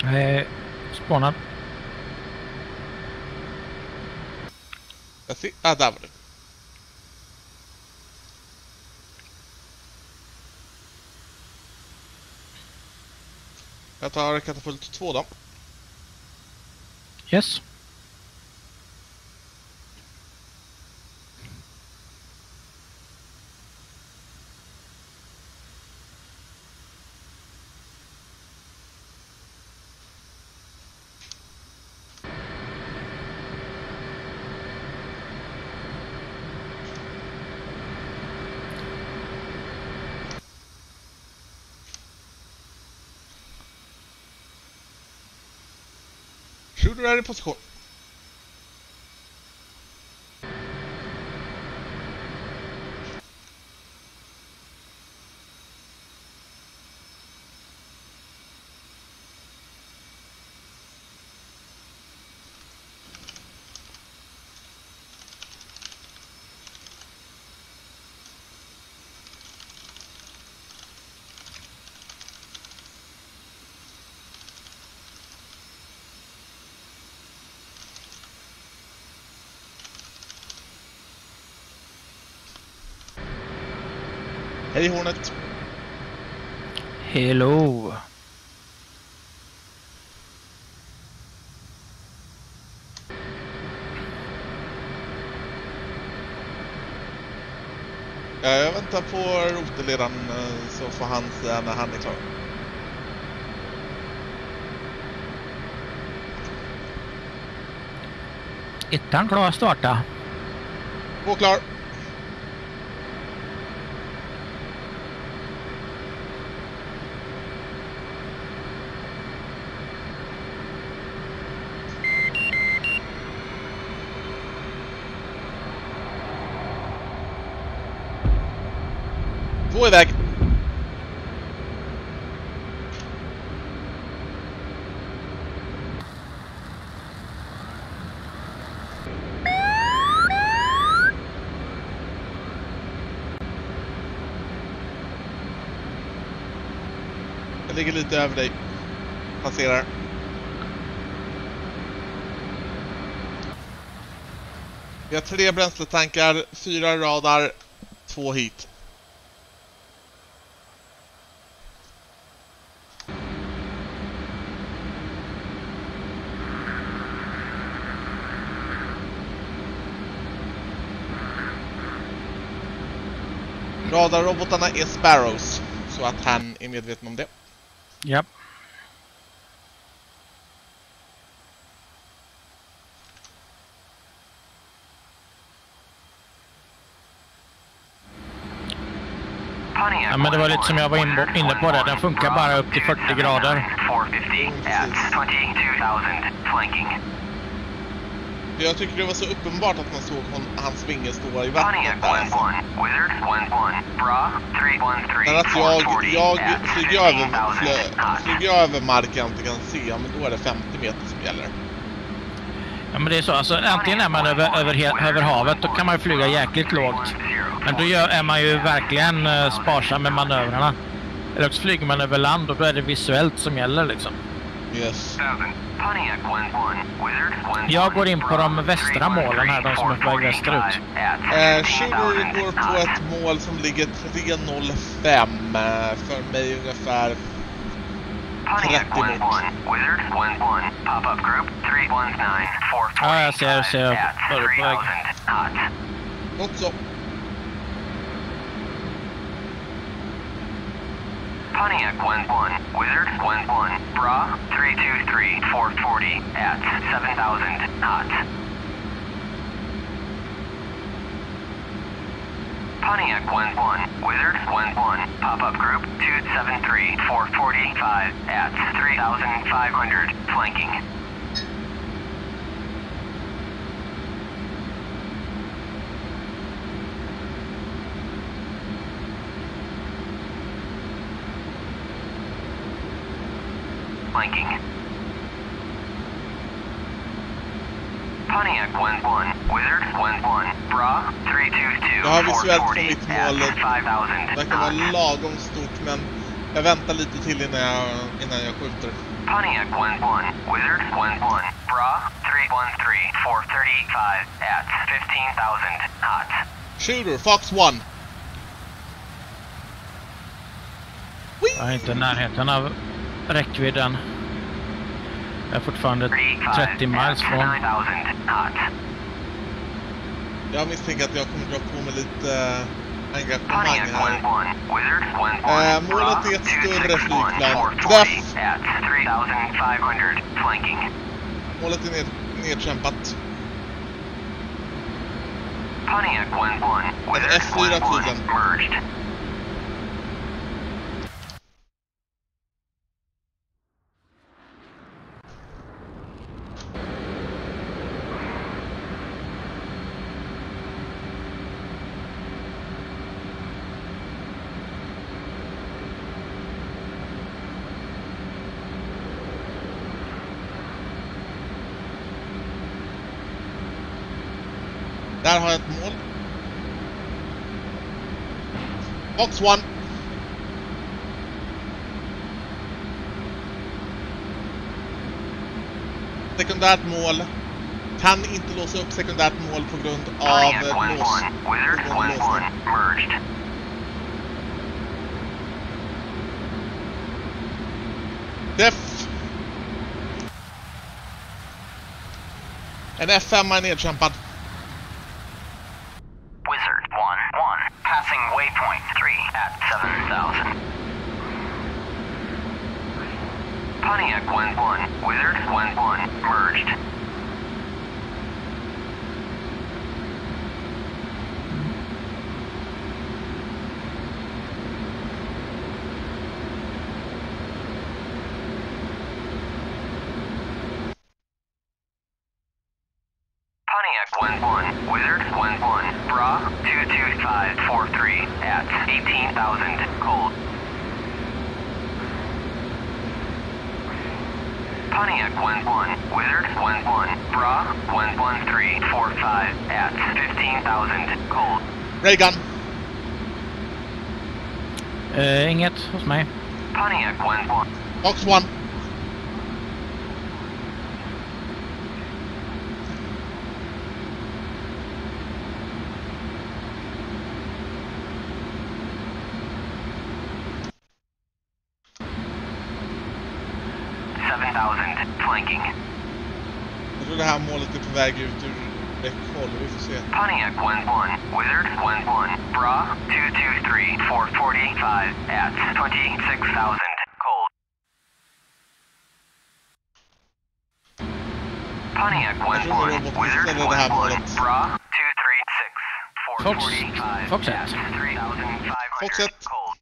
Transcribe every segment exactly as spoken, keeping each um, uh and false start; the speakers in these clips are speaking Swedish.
Eh, spånad. Jag ser... Ah, där var det. Jag tar katapult två då. Yes. Shooter är i position. Hej Hornet. Hello. Jag väntar på roteledaren så får han säga när han är klar. Ettan klar att starta. Två klar. Två iväg. Jag ligger lite över dig. Passerar. Vi har tre bränsletankar, fyra radar, två hit. Radarrobotarna är Sparrows, så att han är medveten om det. Ja. Ja, men det var lite som jag var inne på det. Den funkar bara upp till fyrtio grader. Jag tycker det var så uppenbart att man såg hon, hans vinge stå i vattnet där. Alltså. Men att jag, jag flyger, över, flyger över marken jag inte kan se, ja, men då är det femtio meter som gäller. Ja, men det är så. Alltså, antingen är man över, över, över havet, då kan man ju flyga jäkligt lågt. Men då gör, är man ju verkligen uh, sparsam med manövrarna. Eller också flyger man över land och då är det visuellt som gäller liksom. Yes. Jag går in på de västra målen här, de som är på väg västerut. Eh, Shooter går på ett mål som ligger tre noll fem, för mig ungefär trettio mot. Ja, jag ser, jag ser. Var du på väg? Något så. Pontiac one one, Wizard one one, Bra three two three, four forty at seven thousand knots. Pontiac one one, Wizard one one, pop-up group two seven three, four forty-five at three thousand five hundred, flanking. Flanking. Pontiac one one, Wizard one one, Bra three two two, Jag har visuellt four från forty mitt at mål. five thousand. Det kan vara lagom stort, men Jag väntar lite till innan jag, innan jag skjuter. Pontiac one one, Wizard one one, Bra three one three, four thirty-five at fifteen thousand, hot. Shooter, Fox one. Jag är inte i närheten av räckvidden. Jag är fortfarande trettio miles från. Jag misstänker att jag kommer dra på mig lite äh, engagemang här. Äh, målet är ett större flygplan. Träff! Målet är ned, nedkämpat. En F fyra tydligen. Där har jag ett mål. Fox one. Sekundärt mål. Kan inte låsa upp sekundärt mål på grund av lås. Def. En F fem är nedkämpad. Wizard one one, passing waypoint three at seven thousand. Pontiac one one, Wizard one one, merged. Pontiac one one, Wizard one one, Bra two two five four three at eighteen thousand, cold. Pontiac one one, Wizard one one, Bra one one three four five at fifteen thousand, cold. Raygun. Uh, inget hos mig. Pontiac one one. Fox one. seven thousand, flanking. Jag tror det här målet är på väg ut ur räckhåll. Vi får se. Pontiac one one, Wizard one one, Bra two two three four forty-five at twenty-six thousand, cold. Pontiac one one, Wizard one one, Bra two three six four forty-five Fox, at Foxet. three thousand five hundred, Foxet. cold.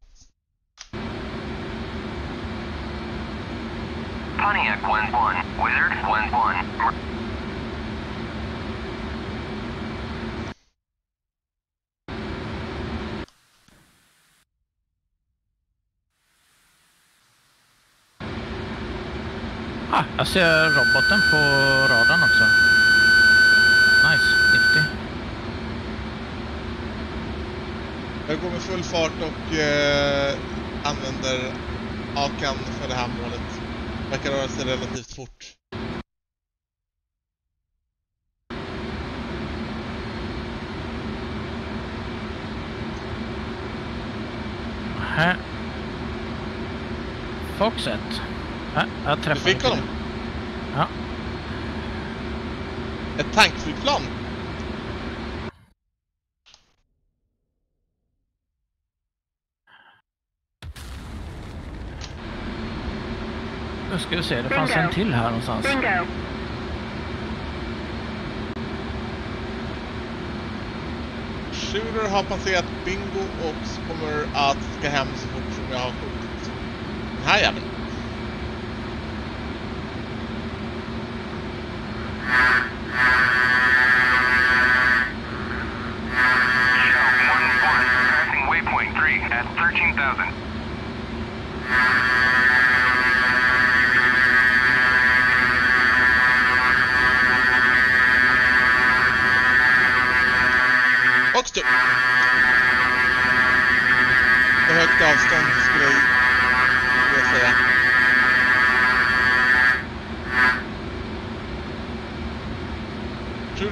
Pontiac one one, Wizard one one. Ah, jag ser roboten på radarn också. Nice, nifty. Jag går med full fart och eh, använder Akan för det här målet. Verkar röra sig relativt fort. Här. Foxet. Ja, jag Du träffade fick honom. Ja. Ett tankflygplan. Nu ska vi se, det fanns en till här någonstans. Bingo. Shooter har passerat bingo och kommer att ska hem så fort som jag har skjutit. Den här jäveln. Show one one, passing waypoint three at thirteen thousand. Och stopp. På högt avstånd skulle jag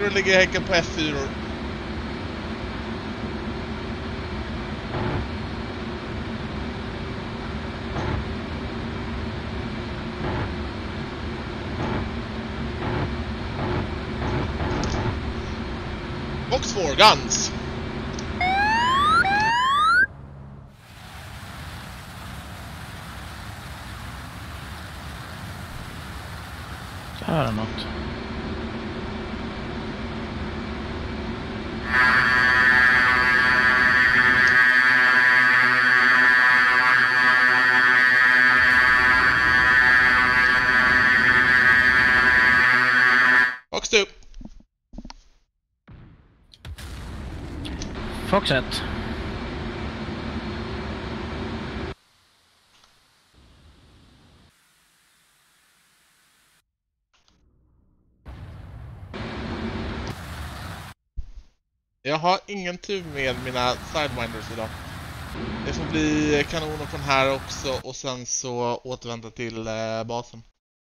och ligger i häcken på F fyra. Box four guns. Så här är något. Box two. Fox ett. Jag har ingen tur med mina sidewinders idag. Det får bli kanoner från här också och sen så återvända till eh, basen.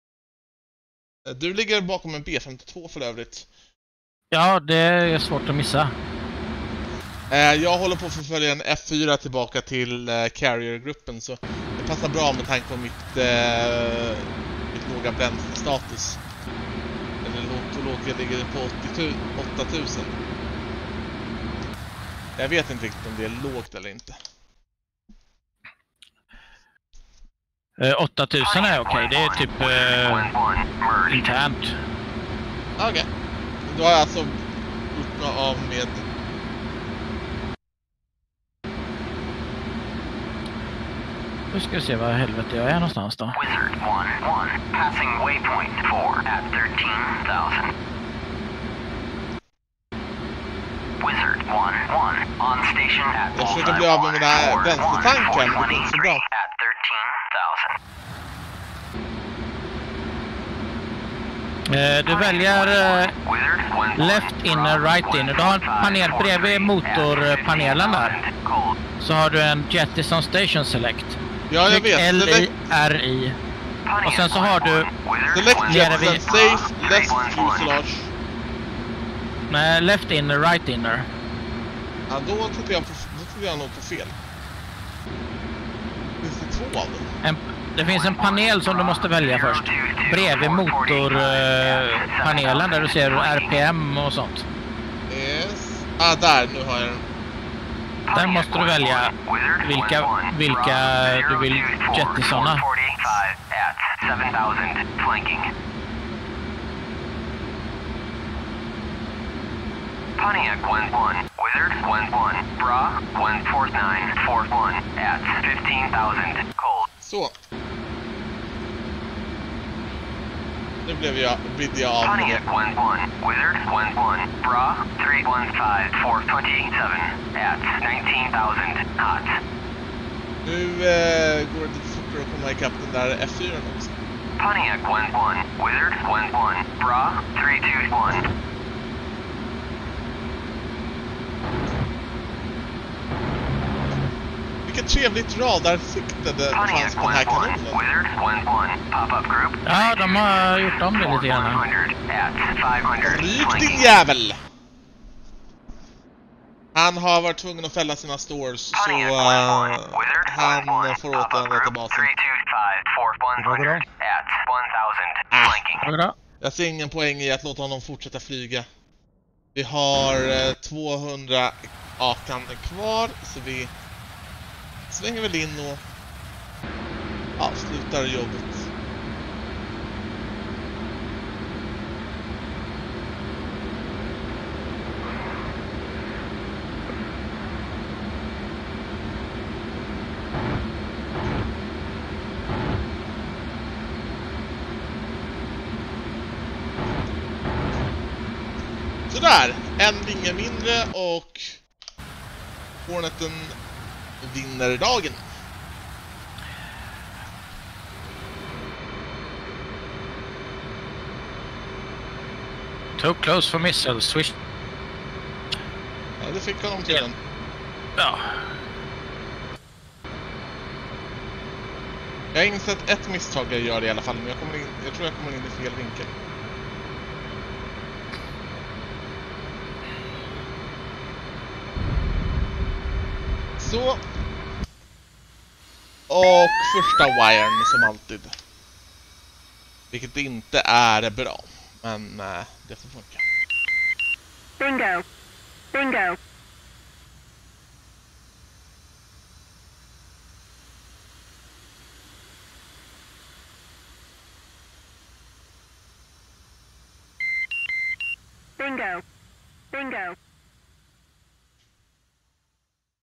Du ligger bakom en B femtiotvå för övrigt. Ja, det är svårt att missa. Eh, jag håller på att förfölja en F fyra tillbaka till eh, Carrier-gruppen, så det passar bra med tanke på mitt, eh, mitt låga bränslestatus. Eller lågt och lågt, jag ligger på åtta tusen. Jag vet inte riktigt om det är lågt eller inte. Eh, åtta tusen är okej, det är typ eh, internt. Okej. Okay. Då har jag alltså gjort något av med... Nu ska vi se vad helvete jag är någonstans då. Wizard one one, passing waypoint four at thirteen thousand. Wizard one one, on station at jag försöker bli av med mina vänstertankar, men det är inte så bra. At thirteen thousand. Eh, du väljer eh, left inner, right inner. Du har en panel bredvid motorpanelen där. Så har du en Jettison Station Select. Ja, jag vet. L I R I. Och sen så har du... Select Jettison Safe, Left Fuselage. Nej, left inner, right inner. Ja, då tittar jag, på, då tittar jag nog på fel. Finns det två av dem? En, det finns en panel som du måste välja först. Bredvid motorpanelen där du ser R P M och sånt. Yes. Ah, där. Nu har jag den. Där måste du välja vilka, vilka du vill jettisona. Pontiac one one, Wizard one one, Bra one four nine four one at fifteen thousand, cold. Så. Nu blev jag, blev jag av med Pontiac one one, Wizard one one, Bra three one five four twenty-seven at nineteen thousand, hot. Nu eh, går det lite fortare att komma ikapp den där F fyra också. Pontiac one one, Wizard one one, Bra three two one. Vilket trevligt radarsikte det fanns på den här kanonen. Ja, de har gjort om det lite grann. Ryk din jävel! Han har varit tvungen att fälla sina stores, så uh, han får återvända till basen. Ah, jag ser ingen poäng i att låta honom fortsätta flyga. Vi har uh, tvåhundra Akan kvar, så vi svänger väl in och avslutar jobbet. Sådär, en vinge mindre och Horneten vinner dagen. Too close for missile switch. Ja, det fick honom till den. Ja. Jag har insett ett misstag jag gör i alla fall, men jag, kommer in, jag tror jag kommer in i fel vinkel. Så. Och första wiren som alltid. Vilket inte är bra. Men äh, det får funka. Bingo. Bingo. Bingo. Bingo.